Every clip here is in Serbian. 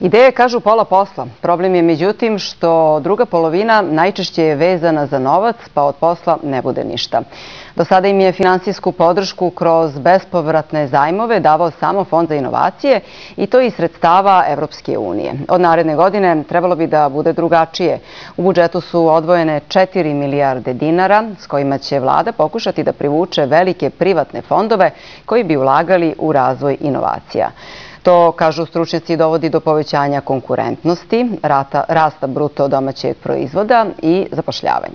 Ideje kažu pola posla. Problem je međutim što druga polovina najčešće je vezana za novac, pa od posla ne bude ništa. Do sada im je finansijsku podršku kroz bespovratne zajmove davao samo Fond za inovacije i to iz sredstava Evropske unije. Od naredne godine trebalo bi da bude drugačije. U budžetu su odvojene 4 milijarde dinara s kojima će vlada pokušati da privuče velike privatne fondove koji bi ulagali u razvoj inovacija. To, kažu stručnjaci, dovodi do povećanja konkurentnosti, rasta bruto domaćeg proizvoda i zapošljavanja.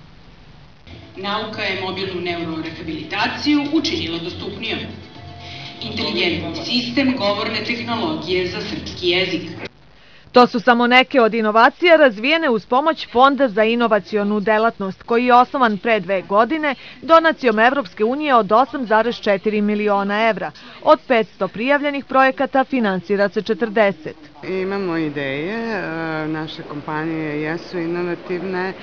Nauka je mobilnu neurorehabilitaciju učinila dostupnijom. Inteligentni sistem govorne tehnologije za srpski jezik. To su samo neke od inovacija razvijene uz pomoć Fonda za inovacionu delatnost, koji je osnovan pre 2 godine donacijom Evropske unije od 8,4 miliona evra. Od 500 prijavljenih projekata finansira se 40. Imamo ideje, naše kompanije jesu inovativne,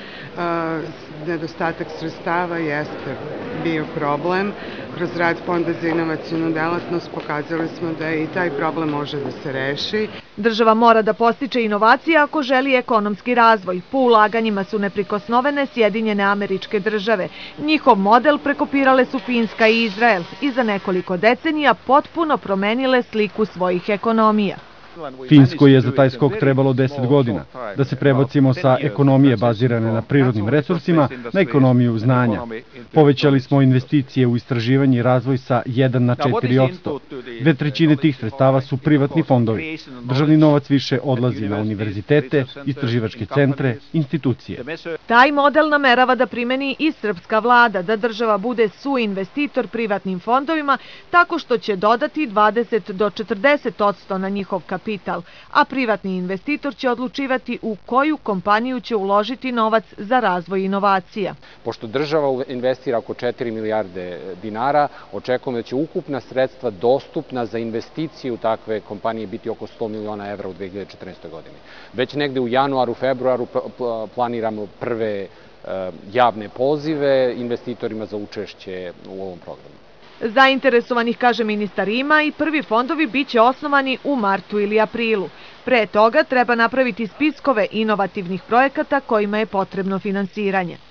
nedostatak sredstava jeste bio problem. Kroz rad Fonda za inovacionu delatnost pokazali smo da i taj problem može da se reši. Država mora da postiče inovacije ako želi ekonomski razvoj. Po ulaganjima su neprikosnovene Sjedinjene Američke Države. Njihov model prekopirale su Finska i Izrael i za nekoliko decenija potpuno promenile sliku svojih ekonomija. Finskoj je za taj skok trebalo 10 godina, da se prebacimo sa ekonomije bazirane na prirodnim resursima na ekonomiju znanja. Povećali smo investicije u istraživanje i razvoj sa 1 na 4%. 2/3 tih sredstava su privatni fondovi. Državni novac više odlazi na univerzitete, istraživačke centre, institucije. Taj model namerava da primeni i srpska vlada, da država bude suinvestitor privatnim fondovima tako što će dodati 20 do 40% na njihov kapital, a privatni investitor će odlučivati u koju kompaniju će uložiti novac za razvoj inovacija. Pošto država investira oko 4 milijarde dinara, očekujemo da će ukupna sredstva dostupna za investicije u takve kompanije biti oko 100 miliona evra u 2014. godini. Već negde u januaru, februaru planiramo prve javne pozive investitorima za učešće u ovom programu. Zainteresovanih, kaže ministar, ima i prvi fondovi biće osnovani u martu ili aprilu. Pre toga treba napraviti spiskove inovativnih projekata kojima je potrebno finansiranje.